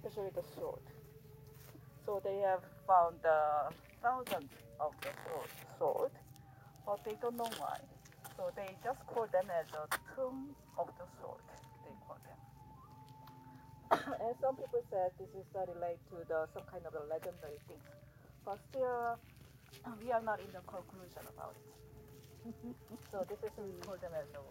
especially the sword. So they have found thousands of the sword, but they don't know why. So they just call them as a tomb of the sword. They call them. And some people said this is related to the some kind of the legendary things, but still we are not in the conclusion about it. So this is we call them as a